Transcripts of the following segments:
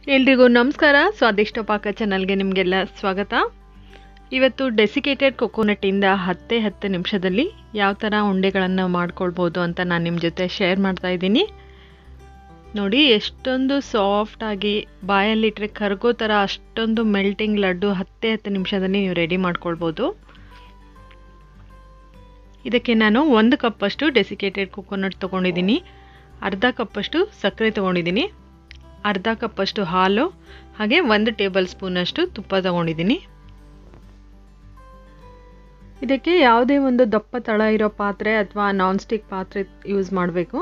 ಎಲ್ರಿಗೂ ನಮಸ್ಕಾರ. ಸ್ವಾದಿಷ್ಟ ಪಾಕ ಚಾನಲ್ಗೆ ನಿಮಗೆಲ್ಲ ಸ್ವಾಗತ. ಇವತ್ತು ಡೆಸಿಕೇಟೆಡ್ ಕೊಕೊನಟ್ಟಿಂದ 10 ನಿಮಿಷದಲ್ಲಿ ಯಾವ ಥರ ಉಂಡೆಗಳನ್ನು ಮಾಡ್ಕೊಳ್ಬೋದು ಅಂತ ನಾನು ನಿಮ್ಮ ಜೊತೆ ಶೇರ್ ಮಾಡ್ತಾ ಇದ್ದೀನಿ. ನೋಡಿ ಎಷ್ಟೊಂದು ಸಾಫ್ಟಾಗಿ ಬಾಯಲ್ಲಿಟ್ಟರೆ ಕರಗೋ ಥರ ಅಷ್ಟೊಂದು ಮೆಲ್ಟಿಂಗ್ ಲಡ್ಡು 10 ನಿಮಿಷದಲ್ಲಿ ನೀವು ರೆಡಿ ಮಾಡ್ಕೊಳ್ಬೋದು. ಇದಕ್ಕೆ ನಾನು 1 ಕಪ್ಪಷ್ಟು ಡೆಸಿಕೇಟೆಡ್ ಕೊಕೊನಟ್ ತೊಗೊಂಡಿದ್ದೀನಿ, ಅರ್ಧ ಕಪ್ಪಷ್ಟು ಸಕ್ಕರೆ ತೊಗೊಂಡಿದ್ದೀನಿ, ಅರ್ಧ ಕಪ್ಪಷ್ಟು ಹಾಲು, ಹಾಗೆ 1 ಟೇಬಲ್ ಸ್ಪೂನಷ್ಟು ತುಪ್ಪ ತಗೊಂಡಿದ್ದೀನಿ. ಇದಕ್ಕೆ ಯಾವುದೇ ಒಂದು ದಪ್ಪ ತಳ ಇರೋ ಪಾತ್ರೆ ಅಥವಾ ನಾನ್ ಸ್ಟಿಕ್ ಪಾತ್ರೆ ಯೂಸ್ ಮಾಡಬೇಕು.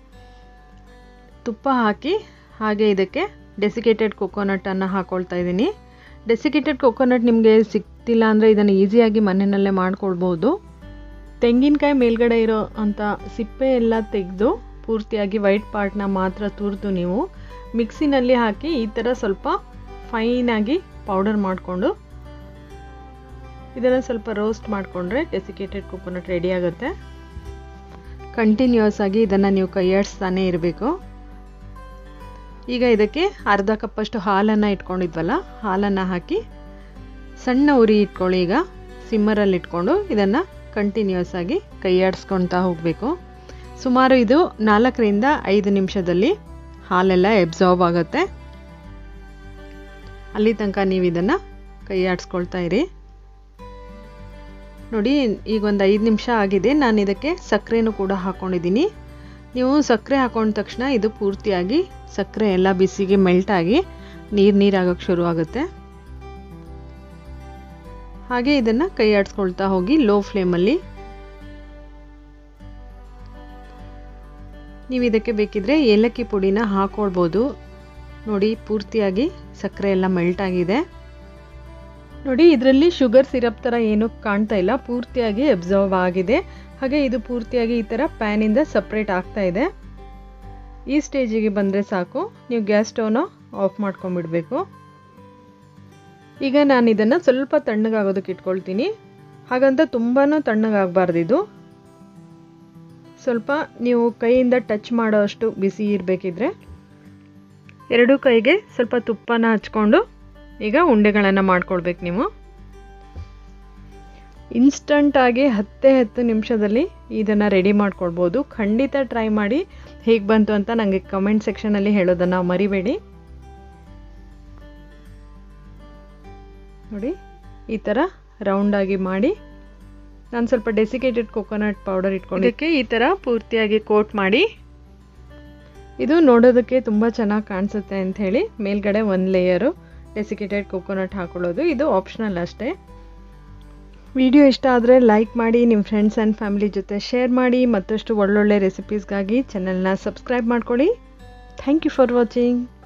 ತುಪ್ಪ ಹಾಕಿ ಹಾಗೆ ಇದಕ್ಕೆ ಡೆಸಿಕೇಟೆಡ್ ಕೊಕೊನಟ್ಟನ್ನು ಹಾಕ್ಕೊಳ್ತಾ ಇದ್ದೀನಿ. ಡೆಸಿಕೇಟೆಡ್ ಕೊಕೊನಟ್ ನಿಮಗೆ ಸಿಗ್ತಿಲ್ಲ ಅಂದರೆ ಇದನ್ನು ಈಸಿಯಾಗಿ ಮನೆಯಲ್ಲೇ ಮಾಡ್ಕೊಳ್ಬೋದು. ತೆಂಗಿನಕಾಯಿ ಮೇಲ್ಗಡೆ ಇರೋ ಅಂಥ ಸಿಪ್ಪೆ ಎಲ್ಲ ತೆಗೆದು ಪೂರ್ತಿಯಾಗಿ ವೈಟ್ ಪಾರ್ಟ್ನ ಮಾತ್ರ ತುರಿದು ನೀವು ಮಿಕ್ಸಿನಲ್ಲಿ ಹಾಕಿ ಈ ಥರ ಸ್ವಲ್ಪ ಫೈನಾಗಿ ಪೌಡರ್ ಮಾಡಿಕೊಂಡು ಇದನ್ನು ಸ್ವಲ್ಪ ರೋಸ್ಟ್ ಮಾಡಿಕೊಂಡ್ರೆ ಡೆಸಿಕೇಟೆಡ್ ಕೊಕೊನಟ್ ರೆಡಿ ಆಗುತ್ತೆ. ಕಂಟಿನ್ಯೂಸ್ ಆಗಿ ಇದನ್ನು ನೀವು ಕೈಯಾಡಿಸ್ತಾನೆ ಇರಬೇಕು. ಈಗ ಇದಕ್ಕೆ ಅರ್ಧ ಕಪ್ಪಷ್ಟು ಹಾಲನ್ನು ಇಟ್ಕೊಂಡಿದ್ವಲ್ಲ, ಹಾಲನ್ನು ಹಾಕಿ ಸಣ್ಣ ಉರಿ ಇಟ್ಕೊಳ್ಳಿ. ಈಗ ಸಿಮ್ಮರಲ್ಲಿ ಇಟ್ಕೊಂಡು ಇದನ್ನು ಕಂಟಿನ್ಯೂಸ್ ಆಗಿ ಕೈಯಾಡಿಸ್ಕೊಳ್ತಾ ಹೋಗಬೇಕು. ಸುಮಾರು ಇದು 4 ರಿಂದ 5 ನಿಮಿಷದಲ್ಲಿ ಹಾಲೆಲ್ಲ ಎಬ್ಸಾರ್ಬ್ ಆಗುತ್ತೆ. ಅಲ್ಲಿ ತನಕ ನೀವು ಇದನ್ನು ಕೈಯಾಡಿಸ್ಕೊಳ್ತಾ ಇರಿ. ನೋಡಿ ಈಗ ಒಂದು 5 ನಿಮಿಷ ಆಗಿದೆ. ನಾನು ಇದಕ್ಕೆ ಸಕ್ಕರೆನೂ ಕೂಡ ಹಾಕ್ಕೊಂಡಿದ್ದೀನಿ. ನೀವು ಸಕ್ಕರೆ ಹಾಕೊಂಡ ತಕ್ಷಣ ಇದು ಪೂರ್ತಿಯಾಗಿ ಸಕ್ಕರೆ ಎಲ್ಲ ಬಿಸಿಗೆ ಮೆಲ್ಟ್ ಆಗಿ ನೀರಾಗೋಕ್ಕೆ ಶುರು ಆಗುತ್ತೆ. ಹಾಗೆ ಇದನ್ನು ಕೈಯಾಡಿಸ್ಕೊಳ್ತಾ ಹೋಗಿ ಲೋ ಫ್ಲೇಮಲ್ಲಿ. ನೀವು ಇದಕ್ಕೆ ಬೇಕಿದ್ರೆ ಏಲಕ್ಕಿ ಪುಡಿನ ಹಾಕ್ಕೊಳ್ಬೋದು. ನೋಡಿ ಪೂರ್ತಿಯಾಗಿ ಸಕ್ಕರೆ ಎಲ್ಲ ಮೆಲ್ಟ್ ಆಗಿದೆ. ನೋಡಿ ಇದರಲ್ಲಿ ಶುಗರ್ ಸಿರಪ್ ಥರ ಏನೂ ಕಾಣ್ತಾ ಇಲ್ಲ, ಪೂರ್ತಿಯಾಗಿ ಅಬ್ಸಾರ್ಬ್ ಆಗಿದೆ. ಹಾಗೆ ಇದು ಪೂರ್ತಿಯಾಗಿ ಈ ಥರ ಪ್ಯಾನಿಂದ ಸಪ್ರೇಟ್ ಆಗ್ತಾ ಇದೆ. ಈ ಸ್ಟೇಜಿಗೆ ಬಂದರೆ ಸಾಕು, ನೀವು ಗ್ಯಾಸ್ ಸ್ಟವ್ನ ಆಫ್ ಮಾಡ್ಕೊಂಡ್ಬಿಡ್ಬೇಕು. ಈಗ ನಾನು ಇದನ್ನು ಸ್ವಲ್ಪ ತಣ್ಣಗಾಗೋದಕ್ಕೆ ಇಟ್ಕೊಳ್ತೀನಿ. ಹಾಗಂತ ತುಂಬಾ ತಣ್ಣಗಾಗಬಾರ್ದು. ಇದು ಸ್ವಲ್ಪ ನೀವು ಕೈಯಿಂದ ಟಚ್ ಮಾಡೋ ಅಷ್ಟು ಬಿಸಿ ಇರಬೇಕಿದ್ರೆ. 2 ಕೈಗೆ ಸ್ವಲ್ಪ ತುಪ್ಪನ ಹಚ್ಕೊಂಡು ಈಗ ಉಂಡೆಗಳನ್ನು ಮಾಡ್ಕೊಳ್ಬೇಕು. ನೀವು ಇನ್ಸ್ಟಂಟಾಗಿ 10 ನಿಮಿಷದಲ್ಲಿ ಇದನ್ನು ರೆಡಿ ಮಾಡ್ಕೊಳ್ಬೋದು. ಖಂಡಿತ ಟ್ರೈ ಮಾಡಿ, ಹೇಗೆ ಬಂತು ಅಂತ ನನಗೆ ಕಮೆಂಟ್ ಸೆಕ್ಷನಲ್ಲಿ ಹೇಳೋದನ್ನು ಮರಿಬೇಡಿ. ನೋಡಿ ಈ ಥರ ರೌಂಡಾಗಿ ಮಾಡಿ ನಾನು ಸ್ವಲ್ಪ ಡೆಸಿಕೇಟೆಡ್ ಕೊಕೊನಟ್ ಪೌಡರ್ ಇಟ್ಕೊಂಡಿದ್ದಕ್ಕೆ ಈ ಥರ ಪೂರ್ತಿಯಾಗಿ ಕೋಟ್ ಮಾಡಿ. ಇದು ನೋಡೋದಕ್ಕೆ ತುಂಬ ಚೆನ್ನಾಗಿ ಕಾಣಿಸುತ್ತೆ ಅಂತ ಹೇಳಿ ಮೇಲ್ಗಡೆ 1 ಲೇಯರು ಡೆಸಿಕೇಟೆಡ್ ಕೊಕೊನಟ್ ಹಾಕೊಳ್ಳೋದು. ಇದು ಆಪ್ಷನಲ್ ಅಷ್ಟೇ. ವಿಡಿಯೋ ಇಷ್ಟ ಆದರೆ ಲೈಕ್ ಮಾಡಿ, ನಿಮ್ಮ ಫ್ರೆಂಡ್ಸ್ ಆ್ಯಂಡ್ ಫ್ಯಾಮಿಲಿ ಜೊತೆ ಶೇರ್ ಮಾಡಿ. ಮತ್ತಷ್ಟು ಒಳ್ಳೊಳ್ಳೆ ರೆಸಿಪೀಸ್ಗಾಗಿ ಚಾನಲ್ನ ಸಬ್ಸ್ಕ್ರೈಬ್ ಮಾಡ್ಕೊಳ್ಳಿ. Thank you for watching.